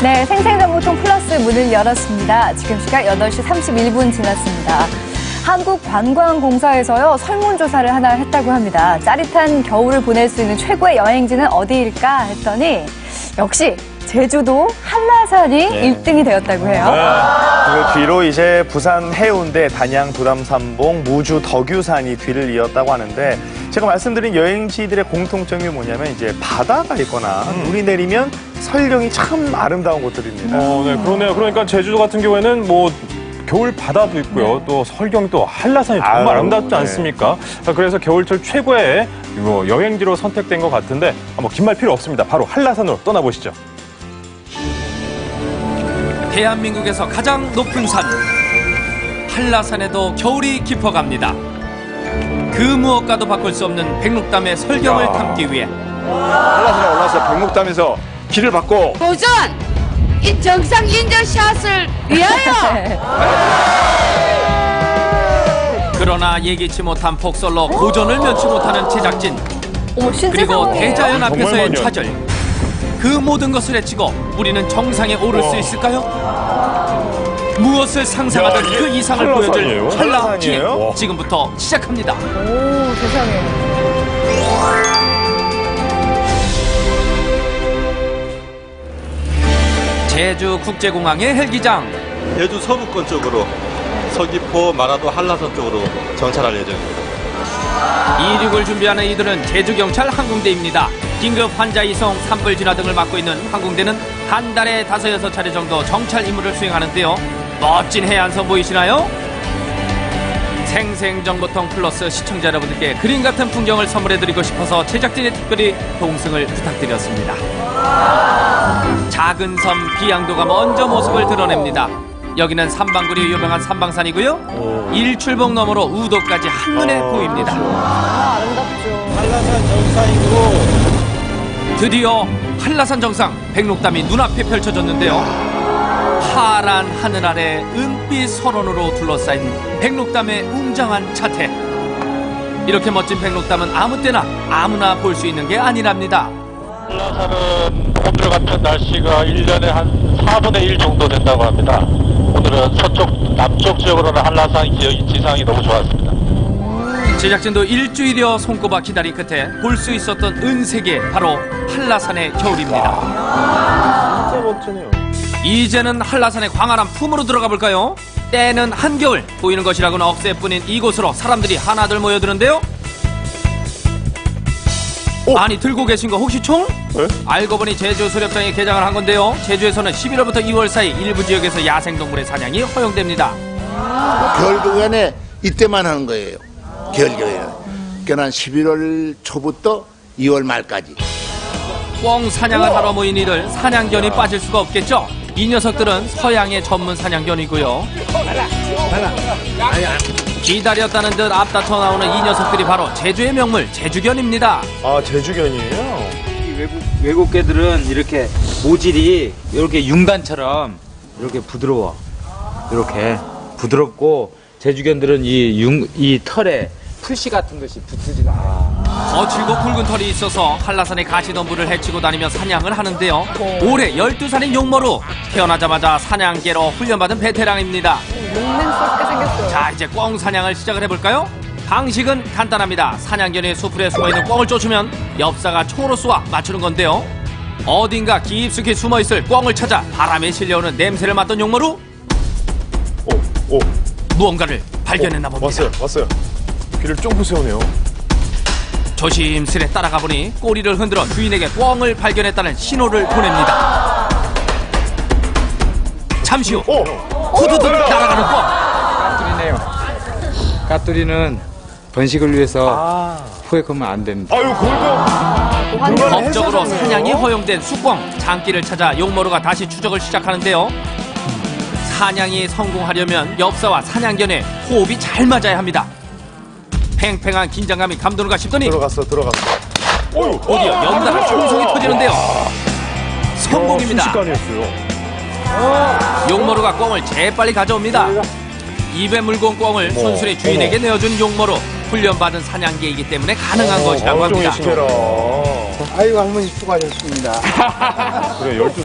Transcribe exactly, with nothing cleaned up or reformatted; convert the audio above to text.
네, 생생정보통 플러스 문을 열었습니다. 지금 시각 여덟 시 삼십일 분 지났습니다. 한국관광공사에서요, 설문조사를 하나 했다고 합니다. 짜릿한 겨울을 보낼 수 있는 최고의 여행지는 어디일까 했더니 역시 제주도 한라산이 네. 일 등이 되었다고 해요. 네. 그 뒤로 이제 부산 해운대, 단양, 부담삼봉, 무주, 덕유산이 뒤를 이었다고 하는데 제가 말씀드린 여행지들의 공통점이 뭐냐면 이제 바다가 있거나 음. 눈이 내리면 설경이 참 아름다운 곳들입니다. 어, 네, 그러네요. 그러니까 제주도 같은 경우에는 뭐 겨울 바다도 있고요. 네. 또 설경이 또 한라산이 정말 아유, 아름답지 네. 않습니까? 그래서 겨울철 최고의 여행지로 선택된 것 같은데 뭐 긴 말 필요 없습니다. 바로 한라산으로 떠나보시죠. 대한민국에서 가장 높은 산 한라산에도 겨울이 깊어갑니다. 그 무엇과도 바꿀 수 없는 백록담의 설경을 담기 위해 한라산에 올라서 백록담에서 길을 받고 도전! 이 정상 인증샷을 위하여! 그러나 예기치 못한 폭설로 고전을 면치 못하는 제작진 오, 그리고 대자연 아, 앞에서의 좌절 그 모든 것을 헤치고 우리는 정상에 오를 수 있을까요? 무엇을 상상하든 야, 그 이상을 한라산이에요? 보여줄 한라 기획 한라산이에요? 지금부터 시작합니다. 오, 세상에. 제주국제공항의 헬기장. 제주 서부권 쪽으로 서귀포, 마라도, 한라산 쪽으로 정찰할 예정입니다. 이륙을 준비하는 이들은 제주경찰 항공대입니다. 긴급 환자 이송, 산불 진화 등을 맡고 있는 항공대는 한 달에 다섯 여섯 차례 정도 정찰 임무를 수행하는데요. 멋진 해안선 보이시나요? 생생정보통 플러스 시청자 여러분들께 그림 같은 풍경을 선물해드리고 싶어서 제작진이 특별히 동승을 부탁드렸습니다. 작은 섬 비양도가 먼저 모습을 드러냅니다. 여기는 삼방구리 유명한 삼방산이고요. 일출봉 너머로 우도까지 한눈에 아, 보입니다. 아, 아름답죠. 한라산 정상이고 드디어 한라산 정상 백록담이 눈앞에 펼쳐졌는데요. 파란 하늘 아래 은빛 설원으로 둘러싸인 백록담의 웅장한 자태. 이렇게 멋진 백록담은 아무 때나 아무나 볼 수 있는 게 아니랍니다. 한라산은 오늘 같은 날씨가 일 년에 한 사분의 일 정도 된다고 합니다. 오늘은 서쪽, 남쪽 지역으로는 한라산 지상이 너무 좋았습니다. 제작진도 일주일여 손꼽아 기다린 끝에 볼 수 있었던 은색의 바로 한라산의 겨울입니다. 진짜 멋지네요. 이제는 한라산의 광활한 품으로 들어가 볼까요? 때는 한겨울, 보이는 것이라고는 억새뿐인 이곳으로 사람들이 하나둘 모여드는데요. 오. 아니 들고 계신 거 혹시 총? 네? 알고 보니 제주 수렵장에 개장을 한 건데요. 제주에서는 십일월부터 이월 사이 일부 지역에서 야생동물의 사냥이 허용됩니다. 겨울 기간에 이때만 하는 거예요. 겨울 기간에. 그러니까 십일월 초부터 이월 말까지. 꿩 사냥을 하러 모인 이들, 사냥견이 빠질 수가 없겠죠. 이 녀석들은 서양의 전문 사냥견이고요. 기다렸다는 듯 앞다퉈 나오는 이 녀석들이 바로 제주의 명물 제주견입니다. 아, 제주견이에요? 이 외국, 외국 개들은 이렇게 모질이 이렇게 융단처럼 이렇게 부드러워. 이렇게 부드럽고 제주견들은 이 융, 이 털에 풀씨 같은 것이 붙지가 않아요. 거칠고 굵은 털이 있어서 한라산의 가시덤불을 헤치고 다니며 사냥을 하는데요. 올해 열두 살인 용머루, 태어나자마자 사냥개로 훈련받은 베테랑입니다. 용맹스럽게 생겼어요. 자, 이제 꿩 사냥을 시작을 해볼까요? 방식은 간단합니다. 사냥견이 수풀에 숨어있는 꿩을 쫓으면 엽사가 총으로 쏘아 맞추는 건데요. 어딘가 깊숙이 숨어있을 꿩을 찾아 바람에 실려오는 냄새를 맡던 용머루, 오, 오. 무언가를 발견했나 봅니다. 왔어요, 왔어요. 귀를 쫑긋 세우네요. 조심스레 따라가 보니 꼬리를 흔들어 주인에게 꿩을 발견했다는 신호를 보냅니다. 잠시 후 후두둑 날아가는 꿩. 까뚜리네요. 까뚜리는 번식을 위해서 아. 포획하면 안 됩니다. 아유, 그걸 또 법적으로 사냥이 허용된 숫꿩. 장기를 찾아 용머루가 다시 추적을 시작하는데요. 사냥이 성공하려면 엽사와 사냥견의 호흡이 잘 맞아야 합니다. 팽팽한 긴장감이 감도는가 싶더니 들어갔어, 들어갔어. 어휴, 드디어 연달아 총성이 터지는데요. 성공입니다. 순식간이었어요. 용머루가 꿩을 재빨리 가져옵니다. 입에 물고 온 꿩을 순순히 주인에게 내어준 용머루. 훈련받은 사냥개이기 때문에 가능한 것이라고 합니다. 시켜라. 아이고, 할머니 수고하셨습니다. 그래, 열두